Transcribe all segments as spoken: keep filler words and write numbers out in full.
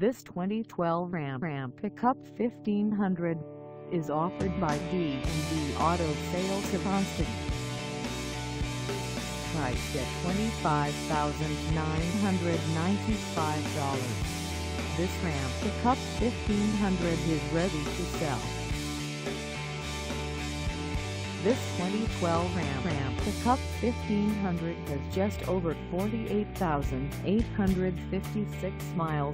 This twenty twelve Ram Ram Pickup fifteen hundred is offered by D and D Auto Sales of Austin. Priced at twenty-five thousand nine hundred ninety-five dollars, this Ram Pickup fifteen hundred is ready to sell. This twenty twelve Ram Ram Pickup fifteen hundred has just over forty-eight thousand eight hundred fifty-six miles.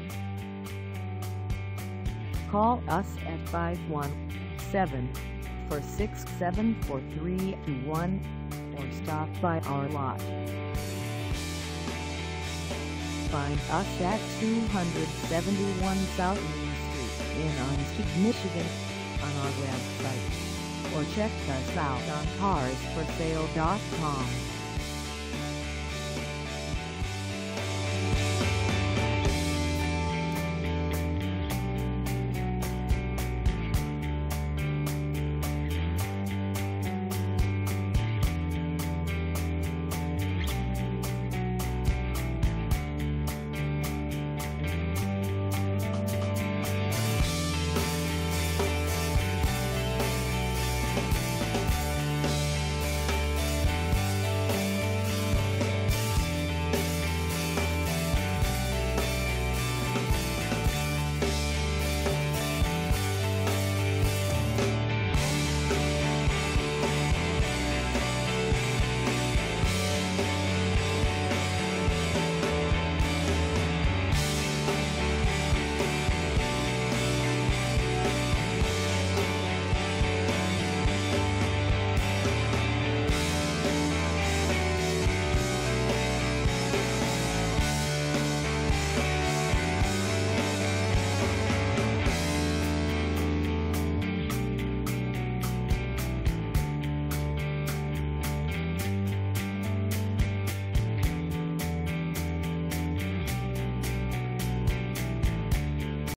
Call us at five one seven, four six seven, four three two one or stop by our lot. Find us at two seventy-one South Main Street in Onstead, Michigan on our website, or check us out on cars for sale dot com.